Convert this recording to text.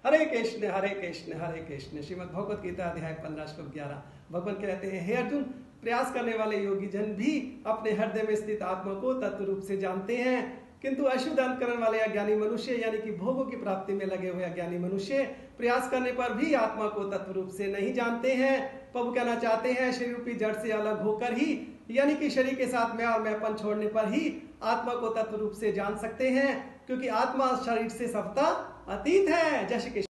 हरे कृष्ण हरे कृष्ण हरे कृष्ण। श्रीमद् भगवत गीता अध्याय 15 श्लोक 11। भगवान कहते हैं, हे अर्जुन, प्रयास करने वाले योगी जन भी अपने हृदय में स्थित आत्मा को तत्व रूप से जानते हैं, किंतु अशुद्ध अंतकरण वाले अज्ञानी मनुष्य यानी कि भोगों की प्राप्ति में लगे हुए अज्ञानी मनुष्य प्रयास करने पर भी आत्मा को तत्व रूप से नहीं जानते हैं। प्रभु कहना चाहते हैं, शरीर रूपी जड़ से अलग होकर ही यानी कि शरीर के साथ मैं और मैंपन छोड़ने पर ही आत्मा को तत्व रूप से जान सकते हैं, क्योंकि आत्मा शरीर से सबका अतीत है। जय श्री कृष्ण।